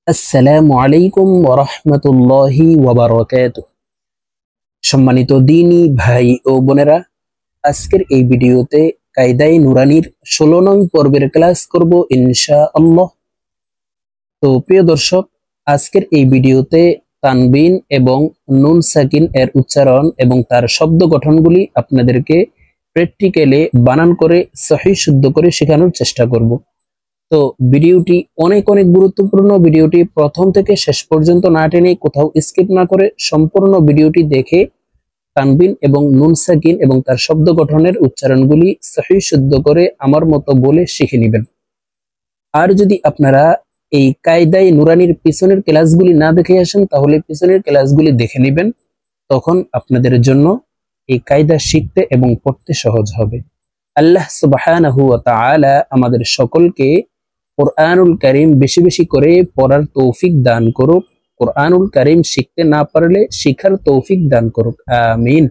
আসসালামু আলাইকুম ওয়া রাহমাতুল্লাহি ওয়া বারাকাতুহু। সম্মানিত দ্বীনী ভাই ও বোনেরা, আজকের এই ভিডিওতে কায়দায়ে নুরানীর 16 নং পর্বের ক্লাস করব ইনশাআল্লাহ। তো প্রিয় দর্শক, আজকের এই ভিডিওতে তানবিন এবং নুন সাকিন এর উচ্চারণ এবং তার শব্দ গঠনগুলি আপনাদেরকে প্র্যাকটিক্যালি বানান করে সহিহ শুদ্ধ করে শেখানোর চেষ্টা করব। তো ভিডিওটি অনেক অনেক গুরুত্বপূর্ণ। ভিডিওটি প্রথম থেকে শেষ পর্যন্ত না টেনে কোথাও স্কিপ না করে সম্পূর্ণ ভিডিওটি দেখে তানবিন এবং নুন সাকিন এবং তার শব্দ গঠনের উচ্চারণগুলি সহিহ শুদ্ধ করে আমার মতো বলে শিখে নেবেন। আর যদি আপনারা এই কায়দায়ে নুরানির পিছনের ক্লাসগুলি না দেখে আসেন, তাহলে পিছনের ক্লাসগুলি দেখে নেবেন, তখন আপনাদের জন্য এই কায়দা শিখতে এবং পড়তে সহজ হবে। আল্লাহ সুবহানাহু ওয়া তাআলা আমাদের সকলকে কোরআনুল কারীম বেশি বেশি করে পড়ার তৌফিক দান করুক। কোরআনুল কারীম শিখতে না পারলে শিখার তৌফিক দান করুক, আমিন।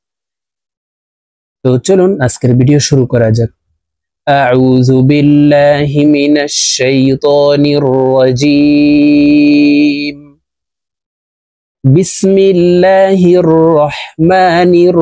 তো চলুন আজকের ভিডিও শুরু করা যাক। আউযু বিল্লাহি মিনাশ শাইতানির রাজীম। বিসমিল্লাহির রহমানির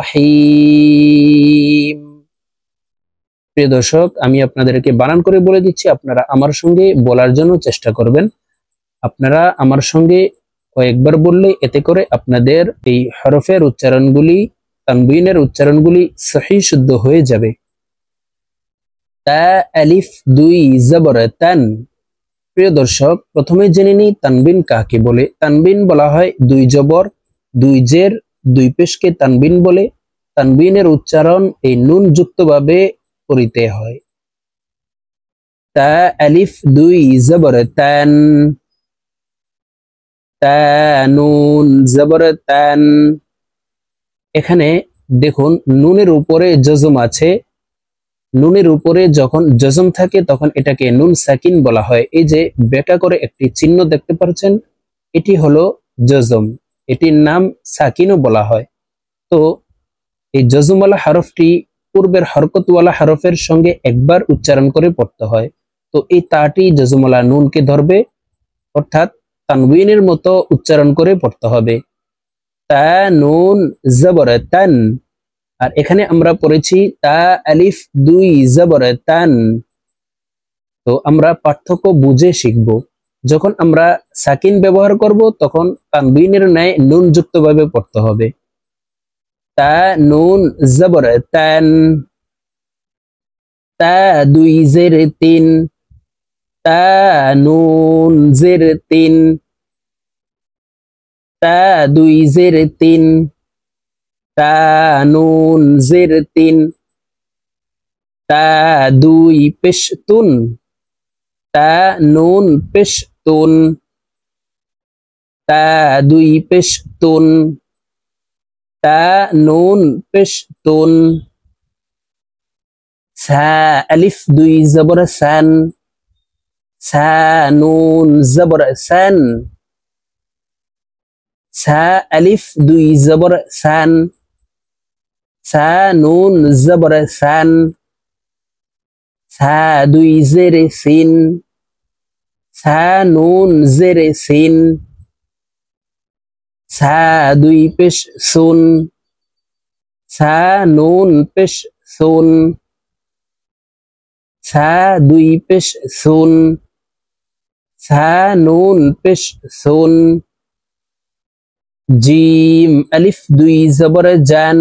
রহিম। প্রিয় দর্শক, আমি আপনাদেরকে বানান করে বলে দিচ্ছি, আপনারা আমার সঙ্গে বলার জন্য চেষ্টা করবেন। আপনারা আমার সঙ্গে কয়েকবার বললে এতে করে আপনাদের এই হরফের উচ্চারণগুলি, তানবিনের উচ্চারণগুলি সহিহ শুদ্ধ হয়ে যাবে। তা আলিফ দুই জবর তান। প্রিয় দর্শক, প্রথমে জেনে নিই তানবিন কাকে বলে। তানবিন বলা হয় দুই জবর দুই জের দুই পেশকে তানবিন বলে। তানবিনের উচ্চারণ এই নুন যুক্তভাবে করিতে হয়। তা আলিফ দুই জবর তান, নুন জবর তান। এখানে দেখুন নুনের উপরে জজম আছে। নুনের উপরে যখন জজম থাকে তখন এটাকে নুন সাকিন বলা হয়। এই যে বেটা করে একটি চিহ্ন দেখতে পাচ্ছেন, এটি হলো জজম, এটির নাম সাকিনও বলা হয়। তো এই জজমওয়ালা হরফটি পূর্বের হরকতওয়ালা হরফের সঙ্গে একবার উচ্চারণ করে পড়তে হয়। তো এই তাটি জজমওয়ালা নুনকে ধরবে, অর্থাৎ তানবিনের মতো উচ্চারণ করে পড়তে হবে। তা নুন জবর তান। আর এখানে আমরা পড়েছি তা আলিফ দুই জবর তান। তো আমরা পার্থক্য বুঝে শিখব। যখন আমরা সাকিন ব্যবহার করব তখন তানবিনের ন্যায় নুন যুক্ত ভাবে পড়তে হবে। তা নুন জবর তান। তা দুই জের তিন। তা নুন জের তিন। তা দুই জের তিন। তা নুন জের তিন। তা দুই পেশ তুন। তা নুন পেশ তুন। তা দুই পেশ তুন। তা নুন পেশ তুন। সা আলিফ দুই জবর সান। সা নুন জবর সান। সা আলিফ দুই জবর সান। সা নুন জবর সান। সা দুই জেরে সিন। সা নুন জেরে সিন। সা দুই পেশ সুন। সা নুন পেশ সুন। সা দুই পেশ সুন। সা নুন পেশ সুন। জিম আলিফ দুই জবর জান।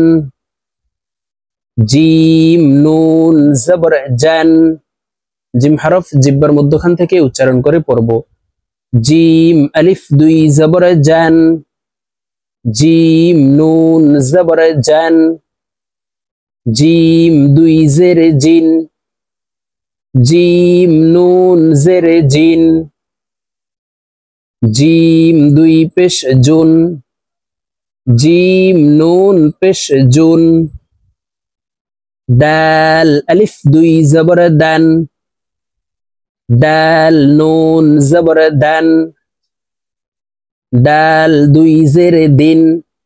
জিম নুন জবর জান। জিম হরফ জিব্বার মধ্যখান থেকে উচ্চারণ করে পড়ব। জিম আলিফ দুই জবর জান। জিম নুন জবর জান। জিম দুই জেরে জিন। জিম নুন জেরে জিন। জিম দুই পেশ জুন। জিম নুন পেশ জুন। দাল আলিফ দুই জবর দান। দাল নুন জবর দান। দাল দুই জেরে দিন।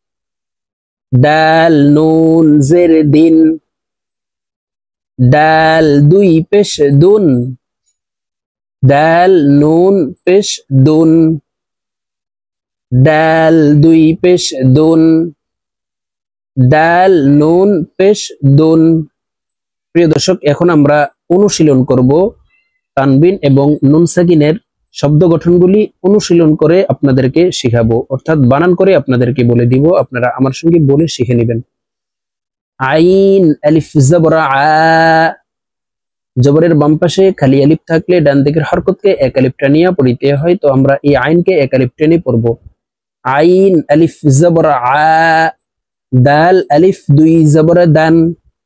দাল নুন জেরে দিন। দাল দুই পেশ দুন। দাল নুন পেশ দুন, দাল দুই পেশ দুন, দাল নুন পেশ দুন। প্রিয় দর্শক, এখন আমরা অনুশীলন করব তানবিন এবং নুন সাকিনের শব্দ গঠনগুলি অনুশীলন করে আপনাদেরকে শিখাবো, অর্থাৎ বানান করে আপনাদেরকে বলে দিব, আপনারা আমার সঙ্গে বলে শিখে নেবেন। আইন আলিফ জবর আ, জবরের বাম পাশে খালি আলিফ থাকলে ডান দিকের হরকতকে এক আলিফ টানিয়া পড়িতে হয়, তো আমরা এই আইনকে এক আলিফ টেনে পড়বো। আইন আলিফ জবর আ, দাল আলিফ দুই জবর দান,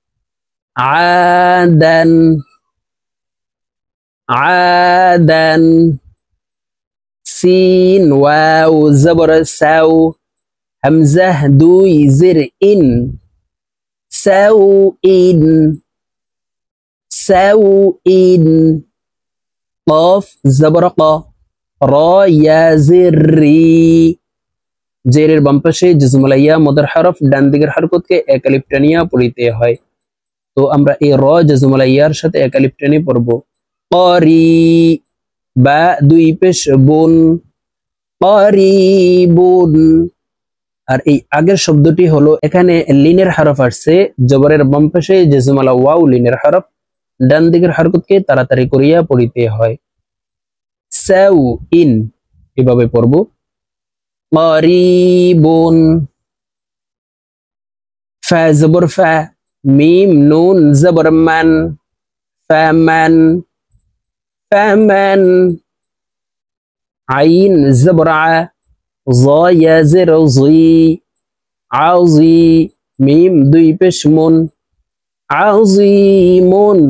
আদান, আদান। সিন ওয়াও জবর সাও, হামজাহ দুই জির ইন, সাও ইন, সাও ইন। কফ জবর ক, র ইয়া জির রি, জেরের বাম পাশে জজমুলাইয়া মদের হরফ ডান দিকের হরকতকে এক আলিফ টানিয়া পড়িতে হয়, তো আমরা এই র জজমুলাইয়ার সাথে এক আলিফ টেনে পড়ব। করি বা দুই পেশ বুন, করিবুন। আর এই আগের শব্দটি হলো, এখানে লিনের হরফ আসছে, জবরের বাম পাশে জজমুলা ওয়াও লিনের হরফ, ডান দিকের হরকতকে তাড়াতাড়ি করিয়া পড়িতে হয়। সাউ ইন, এভাবে পড়ব। করিবুন। ফা জবর ফা, মিম নুন জবর মান, ফামান, ফামান। আইন জবর আ, জ ইয়া জির জি, আজি, মিম দুই পেশ মুন, আজিমুন,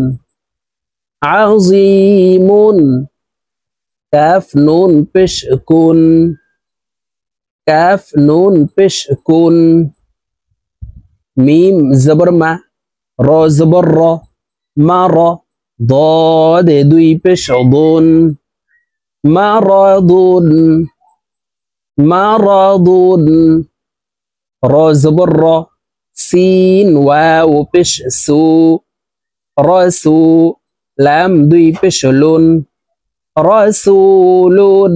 আজিমুন। কাফ নুন পেশ কুন, কাফ নুন পেশ কুন। মিম জবর মা, র জবর র, মা র, ضاد দুই পেশ দুন, মারাদুন, মারাদুন। র জবর র, সিন ওয়াও পেশ সু, রসু, লাম দুই পেশ লুন, রসুলুন,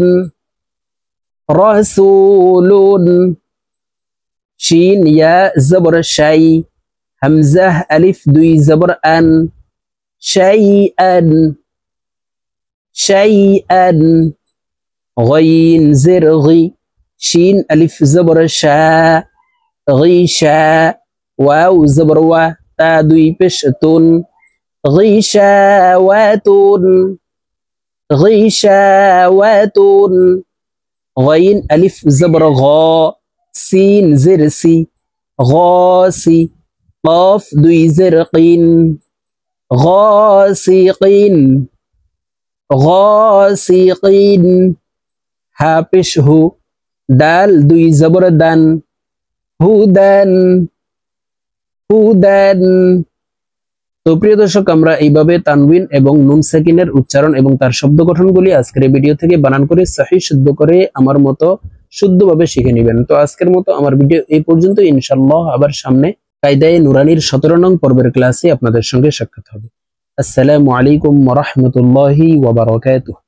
রসুলুন। শিন ইয়া জবর শাই, হামজাহ আলিফ দুই জবর আন, শাইআন, শাইআন। গইন জির গি, শিন আলিফ জবর শা, গিশা, ওয়াও জবর ওয়া, তা দুই পেশ তুন, গিশাওয়াতুন, গিশাওয়াতুন। গইন আলিফ জবর গ, সিন জির সি, গাসি, কফ দুই জির কিন, গাসিকিন, গাসিকিন। হা পেশ হু, দাল দুই জবর দান, হুদান, হুদান। তো প্রিয় দর্শক, আমরা এইভাবে তানবিন এবং নুন সাকিনের উচ্চারণ এবং তার শব্দ গঠনগুলি আজকের ভিডিও থেকে বানান করে সহিহ শুদ্ধ করে আমার মতো শুদ্ধভাবে শিখে নেবেন। তো আজকের মতো আমার ভিডিও এই পর্যন্ত, ইনশাআল্লাহ আবার সামনে কায়দায়ে নুরানির 17 নং পর্বের ক্লাসে আপনাদের সঙ্গে সাক্ষাৎ হবে। আসসালামু আলাইকুম ওয়া রাহমাতুল্লাহি ওয়া বারাকাতুহু।